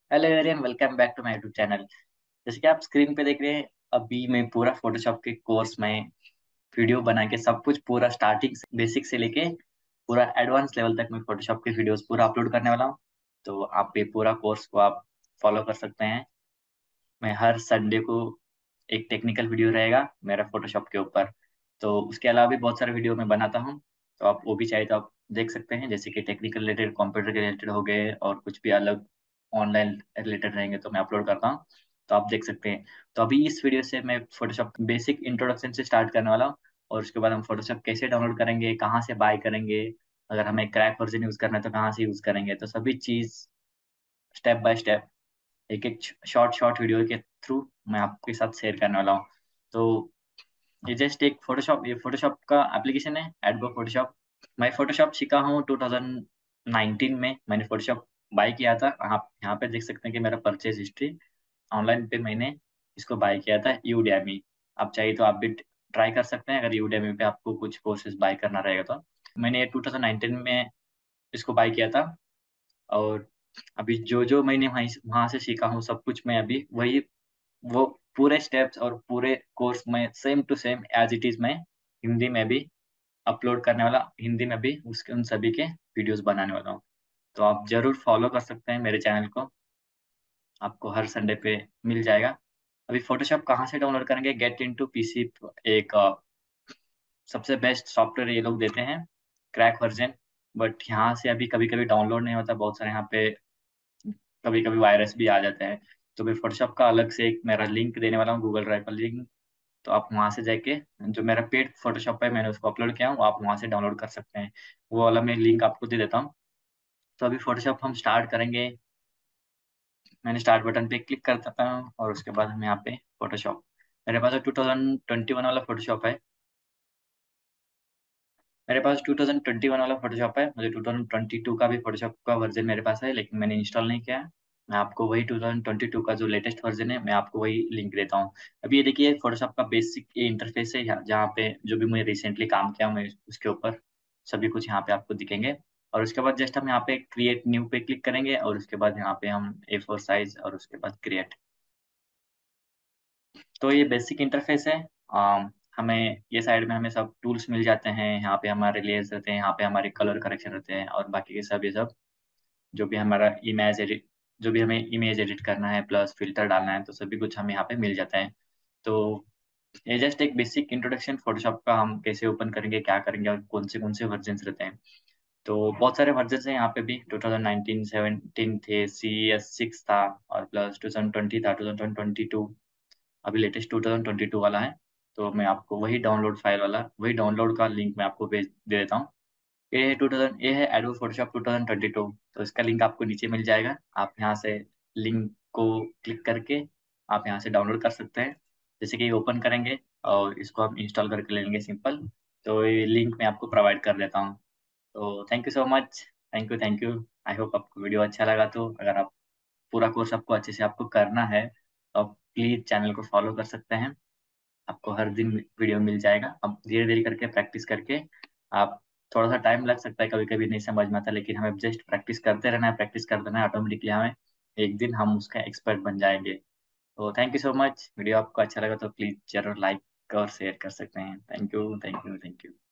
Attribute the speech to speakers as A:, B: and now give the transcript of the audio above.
A: Hello everyone, welcome back to my YouTube channel. जैसे कि आप स्क्रीन पे देख रहे हैं, अभी मैं पूरा फोटोशॉप के कोर्स में वीडियो बना के सब कुछ पूरा स्टार्टिंग से बेसिक से लेके पूरा एडवांस लेवल तक मैं फोटोशॉप के वीडियोस पूरा अपलोड करने वाला हूँ। तो आप ये पूरा कोर्स को आप फॉलो कर सकते हैं। मैं हर संडे को एक टेक्निकल वीडियो रहेगा मेरा फोटोशॉप के ऊपर। तो उसके अलावा भी बहुत सारे वीडियो मैं बनाता हूँ। तो आप वो भी चाहे तो आप देख सकते हैं, जैसे कि टेक्निकल रिलेटेड, कंप्यूटर के रिलेटेड हो गए और कुछ भी अलग ऑनलाइन रिलेटेड रहेंगे तो मैं अपलोड करता हूँ। तो आप देख सकते हैं। तो अभी इस वीडियो से मैं फोटोशॉप बेसिक इंट्रोडक्शन से स्टार्ट करने वाला हूँ। और उसके बाद हम फोटोशॉप कैसे डाउनलोड करेंगे, कहाँ से बाय करेंगे, अगर हमें क्रैक वर्जन यूज करना है तो कहाँ से यूज करेंगे, तो सभी चीज स्टेप बाय स्टेप एक एक शॉर्ट शॉर्ट वीडियो के थ्रू मैं आपके साथ शेयर करने वाला हूँ। तो ये जस्ट एक फोटोशॉप, ये फोटोशॉप का एप्लीकेशन है, एडबो फोटोशॉप। मैं फोटोशॉप सीखा हूँ 2019 में, मैंने फोटोशॉप बाय किया था। आप यहाँ पे देख सकते हैं कि मेरा परचेज हिस्ट्री ऑनलाइन पे मैंने इसको बाय किया था यूडेमी। आप चाहिए तो आप भी ट्राई कर सकते हैं, अगर यूडेमी पे आपको कुछ कोर्सेज बाय करना रहेगा तो। मैंने 2019 में इसको बाय किया था। और अभी जो जो मैंने वहीं वहां से सीखा हूँ सब कुछ मैं अभी वही वो पूरे स्टेप्स और पूरे कोर्स में same to same as it is मैं हिंदी में भी अपलोड करने वाला, हिंदी में भी उसके उन सभी के वीडियोस बनाने वाला हूँ। तो आप जरूर फॉलो कर सकते हैं मेरे चैनल को, आपको हर संडे पे मिल जाएगा। अभी फोटोशॉप कहाँ से डाउनलोड करेंगे, गेट इनटू पीसी एक सबसे बेस्ट सॉफ्टवेयर ये लोग देते हैं, क्रैक वर्जन। बट यहाँ से अभी कभी कभी डाउनलोड नहीं होता, बहुत सारे यहाँ पे कभी कभी वायरस भी आ जाते हैं। तो मैं फोटोशॉप का अलग से एक मेरा लिंक देने वाला हूँ, गूगल ड्राइव पर लिंक। तो आप वहां से जाके जो मेरा पेड फोटोशॉप है मैंने उसको अपलोड किया हूँ, आप वहां से डाउनलोड कर सकते हैं। वो वाला मैं लिंक आपको दे देता हूँ। तो अभी फोटोशॉप हम स्टार्ट करेंगे। मैंने स्टार्ट बटन पे क्लिक कर देता हूँ और उसके बाद हम यहाँ पे फोटोशॉप, मेरे पास 2021 वाला फोटोशॉप है। मेरे पास 2021 वाला फोटोशॉप है, मुझे 2022 का भी फोटोशॉप का वर्जन मेरे पास है, लेकिन मैंने इंस्टॉल नहीं किया है। मैं आपको वही 2022 का जो लेटेस्ट वर्जन है मैं आपको वही लिंक देता हूँ। अभी ये देखिए फोटोशॉप का बेसिक ये इंटरफेस है, जहाँ पे जो भी मैं रिसेंटली काम किया मैं उसके ऊपर सभी कुछ यहाँ पे आपको दिखेंगे। और उसके बाद जस्ट हम यहाँ पे क्रिएट न्यू पे क्लिक करेंगे और उसके बाद यहाँ पे हम A4 साइज और उसके बाद क्रिएट। तो ये बेसिक इंटरफेस है। हमें ये साइड में हमें सब टूल्स मिल जाते हैं, यहाँ पे हमारे लेयर्स रहते हैं, यहाँ पे हमारे कलर करेक्शन रहते हैं और बाकी के सब ये सब जो भी हमारा इमेज एडिट, जो भी हमें इमेज एडिट करना है प्लस फिल्टर डालना है तो सभी कुछ हमें यहाँ पे मिल जाता है। तो ये जस्ट एक बेसिक इंट्रोडक्शन फोटोशॉप का, हम कैसे ओपन करेंगे, क्या करेंगे और कौन से वर्जन रहते हैं। तो बहुत सारे वर्जन हैं यहाँ पे भी, 2019 17 थे, CS6 था और प्लस 2020 था, 2022 अभी लेटेस्ट 2022 वाला है। तो मैं आपको वही डाउनलोड फाइल वाला, वही डाउनलोड का लिंक मैं आपको भेज दे देता हूँ। ये है एडोब फोटोशॉप 2022। तो इसका लिंक आपको नीचे मिल जाएगा, आप यहाँ से लिंक को क्लिक करके आप यहाँ से डाउनलोड कर सकते हैं। जैसे कि ओपन करेंगे और इसको हम इंस्टॉल करके ले लेंगे सिंपल। तो ये लिंक मैं आपको प्रोवाइड कर देता हूँ। तो thank you so much, thank you thank you. I hope आपको वीडियो अच्छा लगा। तो अगर आप पूरा कोर्स आपको अच्छे से आपको करना है तो आप प्लीज चैनल को फॉलो कर सकते हैं। आपको हर दिन वीडियो मिल जाएगा। अब धीरे धीरे करके प्रैक्टिस करके आप, थोड़ा सा टाइम लग सकता है, कभी कभी नहीं समझ में आता, लेकिन हमें जस्ट प्रैक्टिस करते रहना है, प्रैक्टिस करते रहना है, ऑटोमेटिकली हमें एक दिन हम उसका एक्सपर्ट बन जाएंगे। तो thank you so much. Video आपको अच्छा लगा तो प्लीज जरूर लाइक और शेयर कर सकते हैं। Thank you thank you thank you.